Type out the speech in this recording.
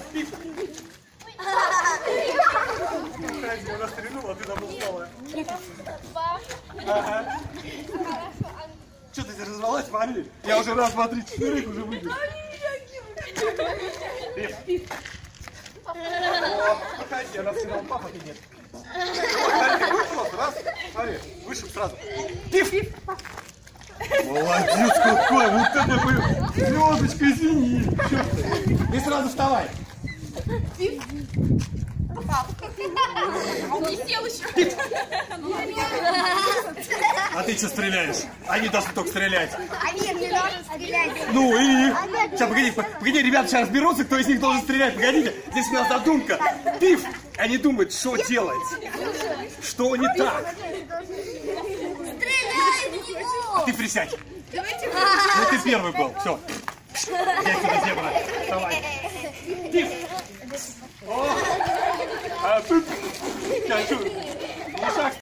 Она стрельнула, а ты там упала. Ага. Что ты разорвалась, смотри? Я уже раз, два, три, четыре уже выиграл. Проходи, она сказала, папа, ты нет. Раз, смотри, вышел сразу. Пиф! Молодец какой, вот это был. Звездочка, извини. И сразу вставай. Пиф! Не сел еще. А ты что стреляешь? Они должны только стрелять. Они не должны стрелять. Ну и... Сейчас, погоди, ребята сейчас разберутся, кто из них должен стрелять. Погодите, здесь у нас задумка. Пиф! Они думают, что делать. Что не так. Стреляй в него! Ты присядь. Ну ты первый был. Все. Я сюда зебра. Давай. Пиф! О! А тут...